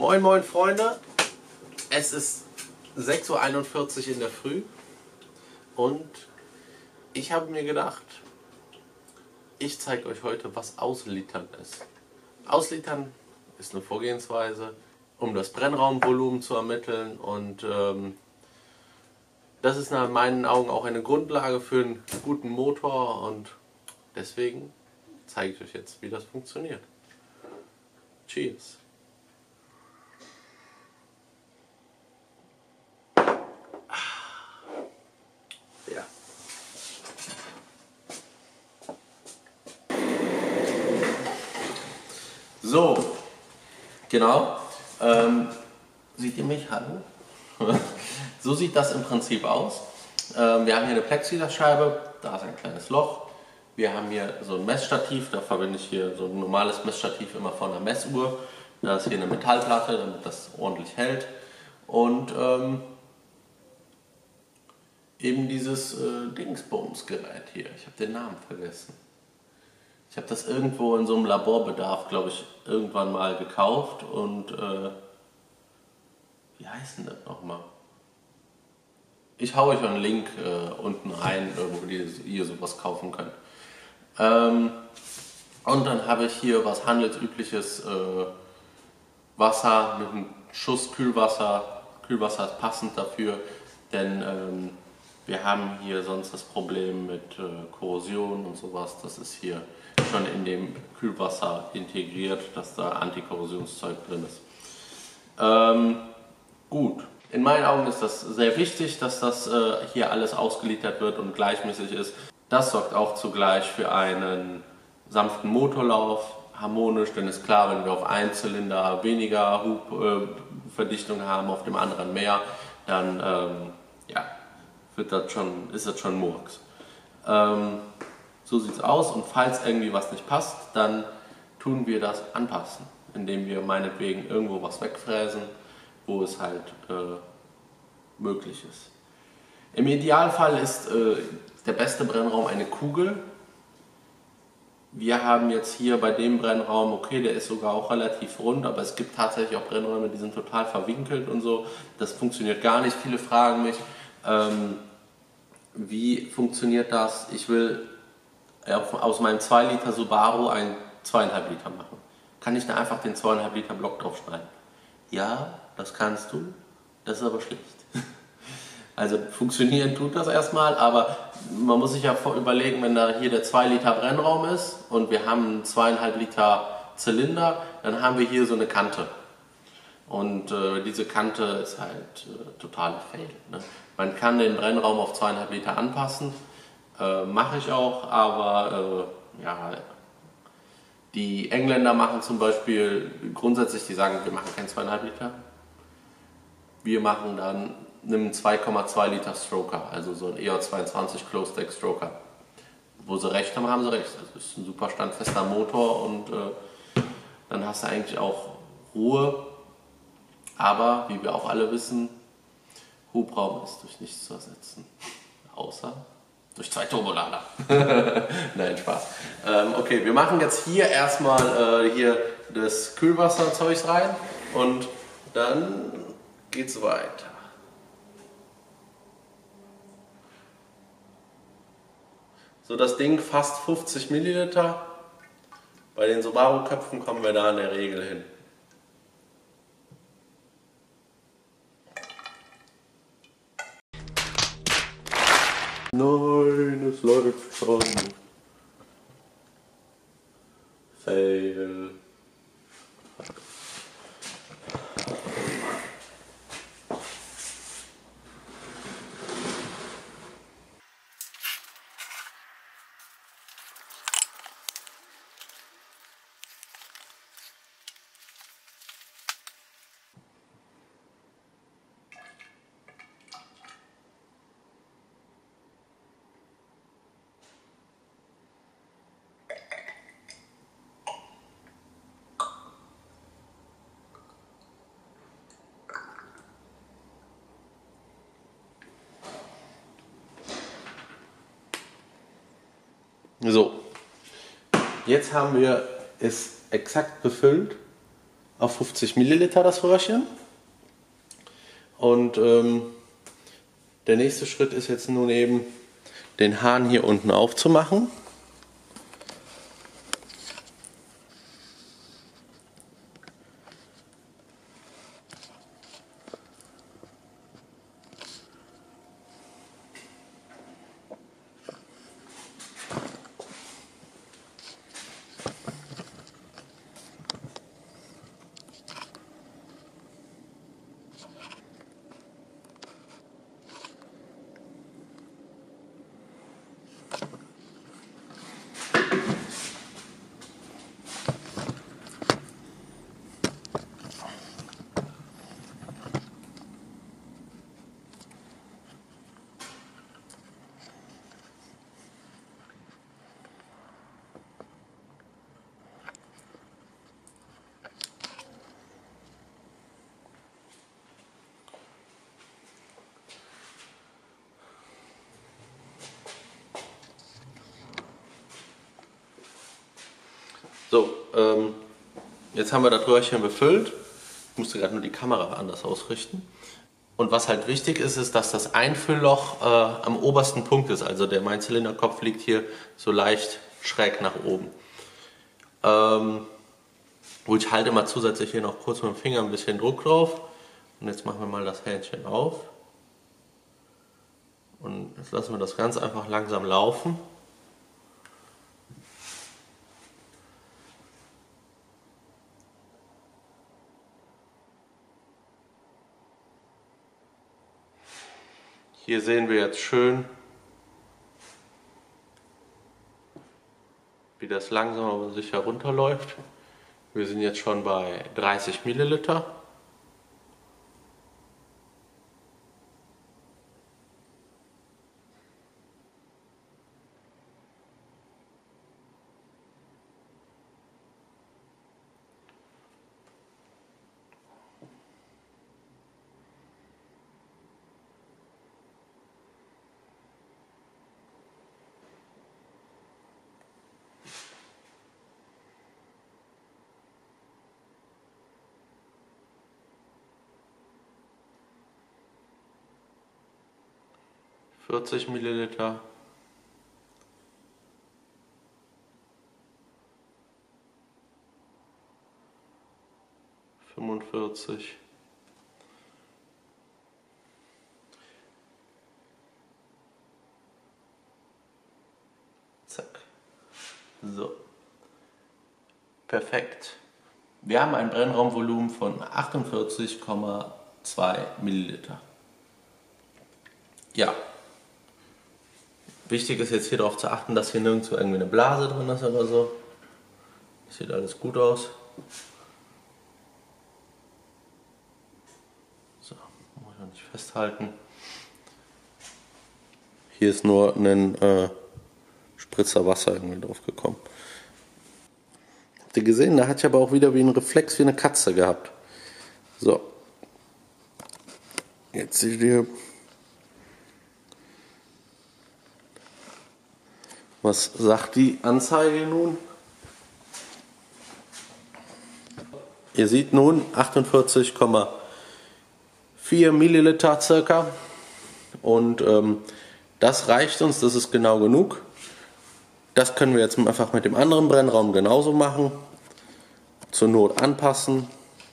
Moin moin Freunde, es ist 6:41 Uhr in der Früh und ich habe mir gedacht, ich zeige euch heute, was Auslitern ist. Auslitern ist eine Vorgehensweise, um das Brennraumvolumen zu ermitteln, und das ist nach meinen Augen auch eine Grundlage für einen guten Motor, und deswegen zeige ich euch jetzt, wie das funktioniert. Cheers! Ja. So, genau. Seht ihr mich? Hallo? So sieht das im Prinzip aus. Wir haben hier eine Plexiglasscheibe, da ist ein kleines Loch. Wir haben hier so ein Messstativ, da verwende ich hier so ein normales Messstativ immer von einer Messuhr. Da ist hier eine Metallplatte, damit das ordentlich hält. Und eben dieses Dingsbums-Gerät hier. Ich habe den Namen vergessen. Ich habe das irgendwo in so einem Laborbedarf, glaube ich, irgendwann mal gekauft. Und wie heißt denn das nochmal? Ich hau euch einen Link unten rein, wo ihr sowas kaufen könnt. Und dann habe ich hier was handelsübliches Wasser mit einem Schuss Kühlwasser. Kühlwasser ist passend dafür, denn wir haben hier sonst das Problem mit Korrosion und sowas. Das ist hier schon in dem Kühlwasser integriert, dass da Antikorrosionszeug drin ist. Gut. In meinen Augen ist das sehr wichtig, dass das hier alles ausgelitert wird und gleichmäßig ist. Das sorgt auch zugleich für einen sanften Motorlauf, harmonisch, denn ist klar, wenn wir auf einen Zylinder weniger Hubverdichtung haben, auf dem anderen mehr, dann ja, ist das schon Murks. So sieht es aus, und falls irgendwie was nicht passt, dann tun wir das anpassen, indem wir meinetwegen irgendwo was wegfräsen, wo es halt möglich ist. Im Idealfall ist der beste Brennraum eine Kugel. Wir haben jetzt hier bei dem Brennraum, okay, der ist sogar auch relativ rund, aber es gibt tatsächlich auch Brennräume, die sind total verwinkelt und so. Das funktioniert gar nicht. Viele fragen mich, wie funktioniert das? Ich will aus meinem 2 Liter Subaru ein 2,5 Liter machen. Kann ich da einfach den 2,5 Liter Block draufschneiden? Ja, das kannst du, das ist aber schlecht. Also funktionieren tut das erstmal, aber man muss sich ja überlegen, wenn da hier der 2 Liter Brennraum ist und wir haben einen 2,5 Liter Zylinder, dann haben wir hier so eine Kante. Und diese Kante ist halt totaler Fail. Ne? Man kann den Brennraum auf 2,5 Liter anpassen, mache ich auch, aber ja, die Engländer machen zum Beispiel grundsätzlich, die sagen, wir machen keinen 2,5 Liter. Wir machen dann einen 2,2 Liter Stroker, also so ein EO22 Closed Deck Stroker. Wo sie recht haben, haben sie recht. Also ist ein super standfester Motor, und dann hast du eigentlich auch Ruhe. Aber wie wir auch alle wissen, Hubraum ist durch nichts zu ersetzen. Außer durch 2 Turbolader. Nein, Spaß. Okay, wir machen jetzt hier erstmal hier das Kühlwasserzeugs rein, und dann geht's weiter. So, das Ding fast 50 Milliliter. Bei den Subaru-Köpfen kommen wir da in der Regel hin. Nein, es läuft schon. Fail. So, jetzt haben wir es exakt befüllt auf 50 Milliliter das Röhrchen. Und der nächste Schritt ist jetzt nun eben, den Hahn hier unten aufzumachen. So, jetzt haben wir das Röhrchen befüllt. Ich musste gerade nur die Kamera anders ausrichten. Und was halt wichtig ist, ist, dass das Einfüllloch am obersten Punkt ist. Also der Mein-Zylinderkopf liegt hier so leicht schräg nach oben. Wo ich halte immer zusätzlich hier noch kurz mit dem Finger ein bisschen Druck drauf. Und jetzt machen wir mal das Hähnchen auf. Und jetzt lassen wir das ganz einfach langsam laufen. Hier sehen wir jetzt schön, wie das langsam aber sicher runterläuft. Wir sind jetzt schon bei 30 Milliliter. ,40 Milliliter. ,45. Zack. So. Perfekt. Wir haben ein Brennraumvolumen von 48,2 Milliliter. Ja. Wichtig ist jetzt hier darauf zu achten, dass hier nirgendwo irgendwie eine Blase drin ist oder so. Das sieht alles gut aus. So, muss ich noch nicht festhalten. Hier ist nur ein Spritzer Wasser irgendwie drauf gekommen. Habt ihr gesehen? Da hat ich aber auch wieder wie ein Reflex wie eine Katze gehabt. So. Jetzt seht ihr. Was sagt die Anzeige nun? Ihr seht nun 48,4 Milliliter circa. Und das reicht uns, das ist genau genug. Das können wir jetzt einfach mit dem anderen Brennraum genauso machen. Zur Not anpassen.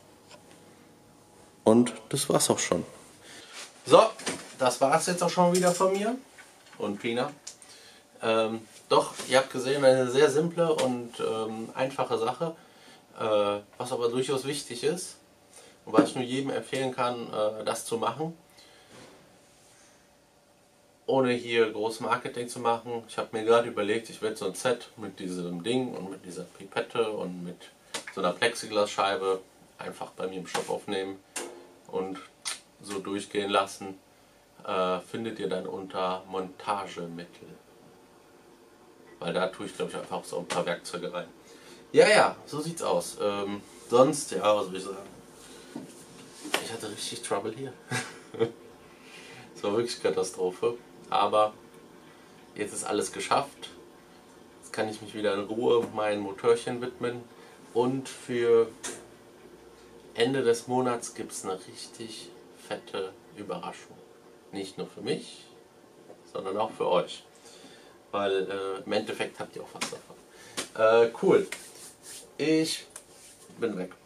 Und das war's auch schon. So, das war's jetzt auch schon wieder von mir und Pina. Doch, ihr habt gesehen, eine sehr simple und einfache Sache, was aber durchaus wichtig ist und was ich nur jedem empfehlen kann, das zu machen, ohne hier groß Marketing zu machen. Ich habe mir gerade überlegt, ich werde so ein Set mit diesem Ding und mit dieser Pipette und mit so einer Plexiglasscheibe einfach bei mir im Shop aufnehmen und so durchgehen lassen. Findet ihr dann unter Montagemittel. Weil da tue ich, glaube ich, einfach so ein paar Werkzeuge rein. Ja, so sieht's aus. Sonst, ja, was soll ich sagen? Ich hatte richtig Trouble hier. Es war wirklich Katastrophe. Aber jetzt ist alles geschafft. Jetzt kann ich mich wieder in Ruhe meinen Motörchen widmen. Und für Ende des Monats gibt es eine richtig fette Überraschung. Nicht nur für mich, sondern auch für euch. Weil im Endeffekt habt ihr auch was davon. Cool. Ich bin weg.